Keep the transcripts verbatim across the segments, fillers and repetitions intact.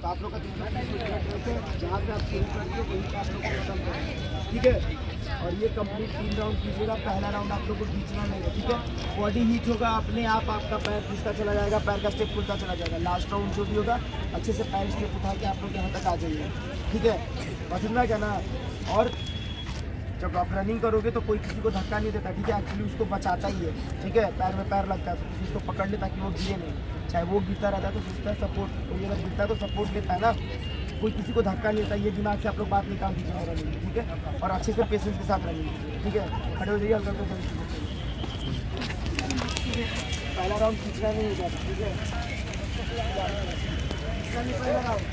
तो आप लोग का तीन सौ जहाँ से आप शुरू करिए वहीं पर आप लोग को खत्म करेंगे, ठीक है। और ये कंप्लीट तीन राउंड कीजिएगा। पहला राउंड आप लोग को खींचना नहीं है, ठीक है। बॉडी हीट होगा, अपने आप आपका पैर खींचता चला जाएगा, पैर का स्टेप खुलता चला जाएगा। लास्ट राउंड जो भी होगा अच्छे से पैर स्टेप उठा के आप लोग यहाँ तक आ जाइए, ठीक है। बस इतना क्या ना। और जब आप रनिंग करोगे तो कोई किसी को धक्का नहीं देता, ठीक है। एक्चुअली उसको बचाता ही है, ठीक है। पैर में पैर लगता है तो किसी उसको पकड़ ले ताकि वो गिरे नहीं। चाहे वो गिरता रहता है तो सोचता है सपोर्ट, कोई अगर गिरता है तो सपोर्ट लेता है ना, कोई किसी को धक्का नहीं देता। ये दिमाग से आप लोग बात निकाल दीजिए रनिंग, ठीक है। और अच्छे से पेशेंस के साथ रनिंग कीजिए, ठीक है। खड़े हो जाइए, हल्का हल्का पहला राउंड खींचना नहीं हो जाता, ठीक है। पहला राउंड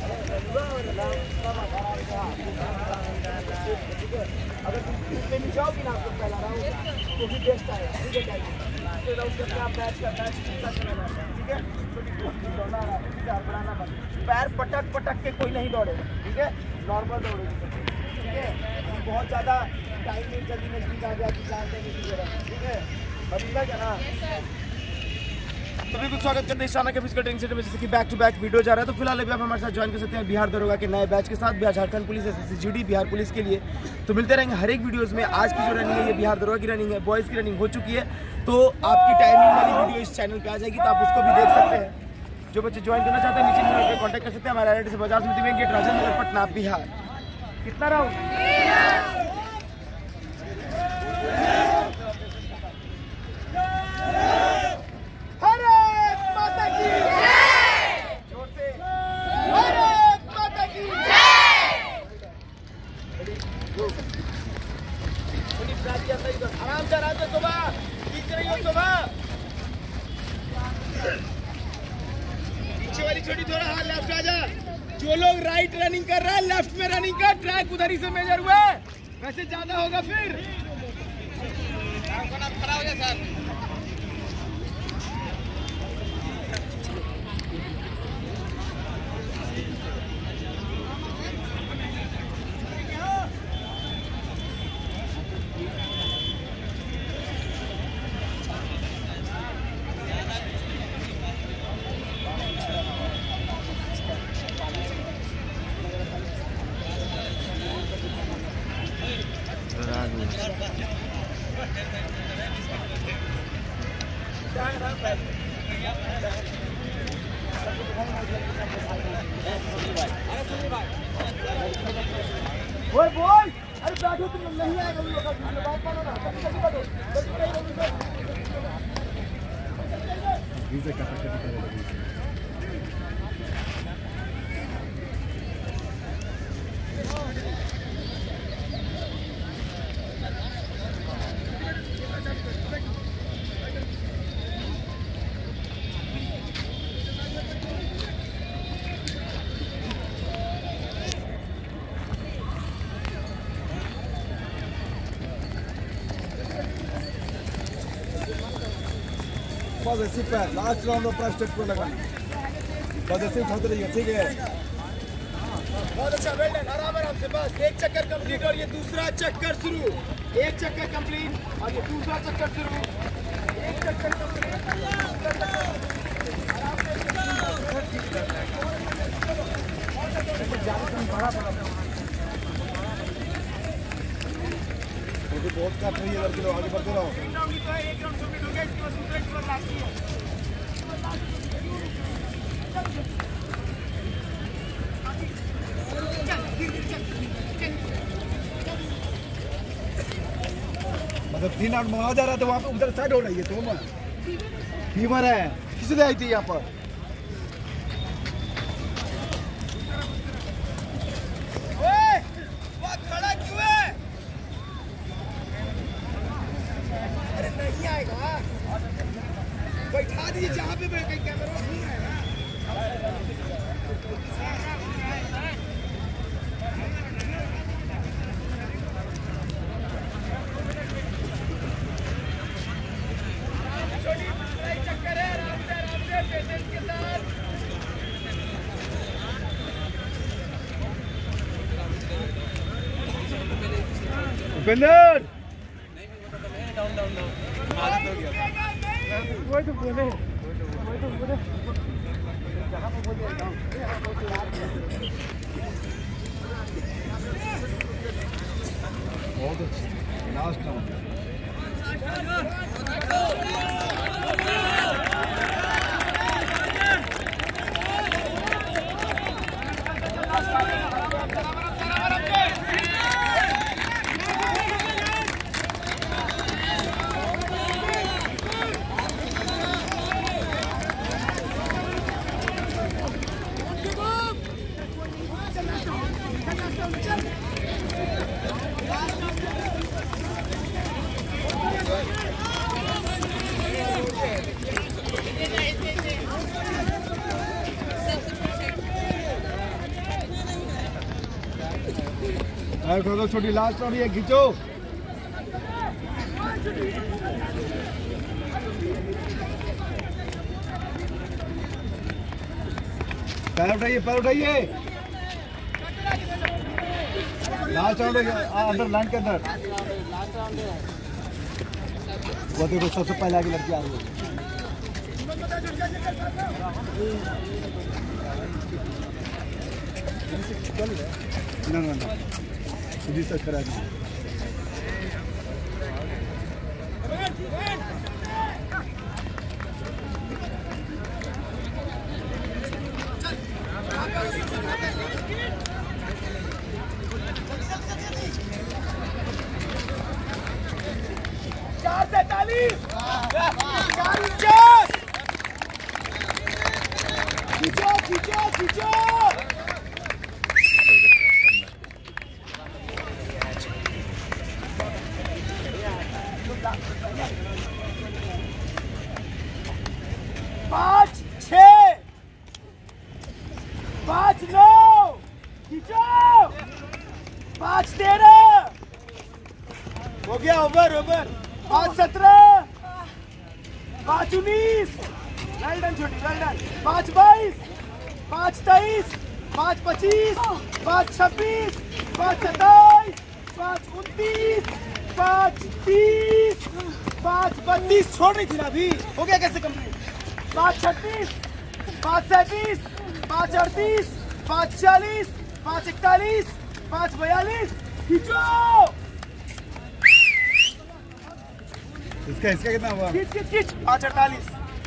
ठीक है। अगर तुम पे नहीं जाओगी ना आप लोग पहला राउंड तो भी बेस्ट आएगा, ठीक है। दूसरे राउंड करके आप बैच का बैच खींचता चला जाता है, ठीक है। दौड़ना रहा है, ठीक है। बढ़ाना बंद, पैर पटक पटक के कोई नहीं दौड़ेगा, ठीक है। नॉर्मल दौड़ेगी, ठीक है। बहुत ज़्यादा टाइम नहीं, जल्दी नजदीक आ गया कि जानते नहीं की जगह, ठीक है। बंदा क्या ना। तो बिल्कुल स्वागत करते हैं शाना के फिजिकल ट्रेनिंग सेंटर में, जैसे कि बैक टू बैक वीडियो जा रहा है। तो फिलहाल अभी आप हमारे साथ ज्वाइन कर सकते हैं बिहार दरोगा के नए बैच के साथ, Bihar Jharkhand police SSC GD Bihar police के लिए। तो मिलते रहेंगे हर एक वीडियोस में। आज की जो रनिंग है ये बिहार दरोगा की रनिंग है, बॉयज़ की रनिंग हो चुकी है। तो आपकी टाइमिंग वाली वीडियो इस चैनल पर आ जाएगी, तो आप उसको भी देख सकते हैं। जो बच्चे ज्वाइन करना चाहते हैं नीचे नंबर पर कॉन्टैक्ट कर सकते हैं। हमारे एड्रेस बाजार समिति में गेट राजेंद्र नगर पटना बिहार। कितना राउंड? आराम से आराम से सुबह खींच रही हो, सुबह पीछे वाली छोटी थोड़ा, हाँ लेफ्ट आ जा। जो लोग राइट रनिंग कर रहा है लेफ्ट में रनिंग कर, ट्रैक उधर ही से मेजर हुआ है, वैसे ज्यादा होगा। फिर खड़ा हो जा सर। बोल बोल, अरे बैठो, तुम नहीं आएगा बात मानो ना, जल्दी जल्दी बैठो, जल्दी बस ऐसे पैर लास्ट राउंड में पूरा स्टेप को लगाना, बस ऐसे उठाते रहिए, ठीक है। बहुत अच्छा, वेल डन। आराम आराम से, बस एक चक्कर कंप्लीट और ये दूसरा चक्कर शुरू। एक चक्कर कंप्लीट और ये दूसरा चक्कर शुरू। एक चक्कर कंप्लीट, बहुत काट रही है, लड़के लोग आगे बढ़ते रहो। एक राउंड कंप्लीट हो गया, इसके बाद दूसरा इसके बाद लास्ट ही है। मतलब तीन राउंड में आ जा रहा था, वहाँ पे उधर साइड हो रही है, तो फीवर है, किसने आई थी यहाँ पर? बैठा दीजिए जहाँ पे बैठे, कैमरा घूम रहा है ना। चक्कर है, आराम से आराम से पेशेंस के साथ। उपेंद्र डाउन डाउन डाउन वही तो बोले, वही तो बोले जहाँ पे बोले बहुत अच्छी लास्ट राउंड। उठो छोटी लास्ट राउंड ये खींचो। पैर उठाइए पैर उठाइए। लास्ट राउंड अंदर लैंड के अंदर। वो देखो सबसे पहले आगे लड़की आ रही है। ना ना ना खुदी से करा दी। चार सैतालीस खींचो खींचो खींचो। पाँच छः पाँच नौ खींचो। पाँच तेरह हो गया ओवर ओवर। पाँच सत्रह पाँच उन्नीस वेल डन छोटी वेल डन। पाँच बाईस पाँच तेईस पाँच पच्चीस पाँच छब्बीस पाँच सत्ताईस पाँच उनतीस पाँच तीस पाँच बत्तीस छोड़ रही थी ना अभी। हो गया कैसे कंप्लीट। पाँच छत्तीस पाँच सैंतीस पाँच अड़तीस पाँच चालीस पाँच इकतालीस पाँच बयालीस खींचो। इसका इसका कितना हुआ। खींच खींच खींच। पाँच अड़तालीस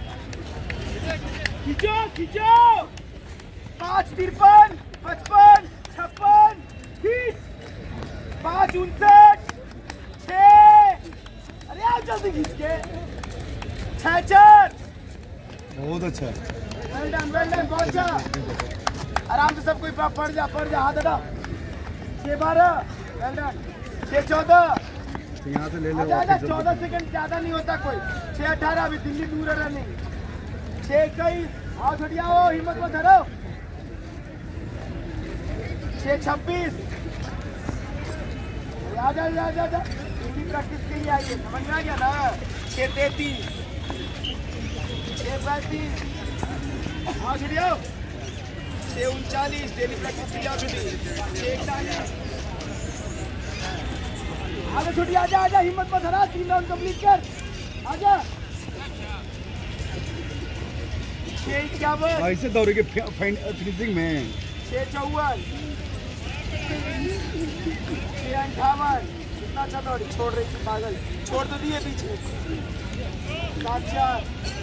खींचो खींचो। पाँच तिरपन पचपन छप्पन खींच। पाँच उनसठ छः अरे आओ जल्दी खींच के। छः चार बहुत अच्छा। वेल डन वेल डन बहुत अच्छा। आराम से सब कोई पड़ जा पड़ जा हाथ हटा। छः बारह वेल डन। छः चौदह यहाँ से ले लो। चौदह सेकंड ज्यादा नहीं होता कोई। छः अठारह अभी दिल्ली दूर है रनिंग। छः इक्कीस आओ छोटी आओ हिम्मत मत हरो। छः छब्बीस आजा आजा आजा आजा दिल्ली प्रैक्टिस के लिए आइए समझ में आ गया ना। छः तैतीस छः पैंतीस आओ छोटी आओ। छः उनचालीस डेली प्रैक्टिस के लिए आओ छोटी। छः इकतालीस आजा छोटी आजा आजा हिम्मत मत हरा। तीन राउंड कंप्लीट कर आजा। छः इक्यावन ऐसे दौड़े के फिनिशिंग में। छः चौवन छः अंठावन कितना अच्छा दौड़ी। छोड़ रही थी पागल छोड़ तो दिए बीच में। सात चार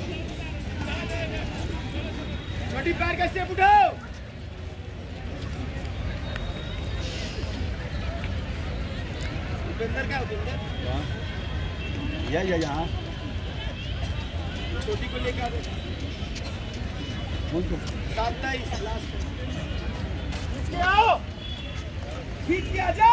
छोटी पैर का स्टेप उठाओ। उपेंद्र क्या उपेंद्र या या यहाँ छोटी को लेकर सात तेईस लास्ट खींच के आओ खींच के आजा।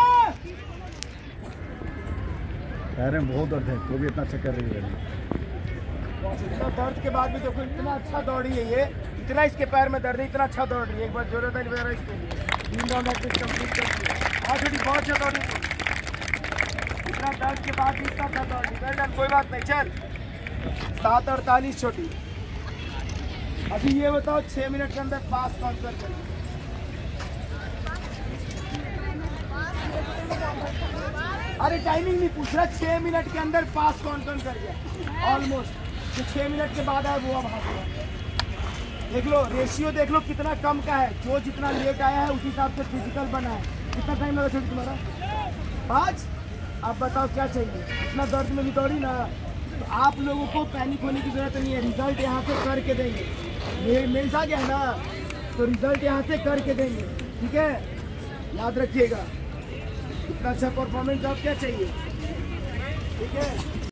पैर में बहुत दर्द है तो भी इतना अच्छा कर रही है। इतना दर्द के बाद भी देखो इतना अच्छा दौड़ी है ये। इतना इसके पैर में दर्द है इतना अच्छा दौड़ रही है। एक बार जरूरत है मेरा इसके लिए। तीन राउंड प्रैक्टिस कंप्लीट कर दिया। आज छोटी बहुत अच्छा दौड़ी। इतना दर्द के बाद भी इतना अच्छा दौड़ी। वेल डन कोई बात नहीं चल। सात अड़तालीस छोटी। अभी ये बताओ छः मिनट के अंदर पास कौन कर करें। अरे टाइमिंग नहीं पूछ रहा। छः मिनट के अंदर पास कौन कौन कर गया ऑलमोस्ट। तो छः मिनट के बाद आए वो अब हाथ देख लो रेशियो, देख लो कितना कम का है। जो जितना लेट आया है उस हिसाब से फिजिकल बना है। कितना टाइम लगा छोटी तुम्हारा? पाँच। आप बताओ क्या चाहिए? इतना दर्द में भी दौड़ी ना। तो आप लोगों को पैनिक होने की जरूरत नहीं है। रिजल्ट यहाँ से करके देंगे। मेरे मेल आ गया ना, तो रिजल्ट यहाँ से करके देंगे। ठीक है, याद रखिएगा। इतना अच्छा परफॉर्मेंस आप क्या चाहिए? ठीक है।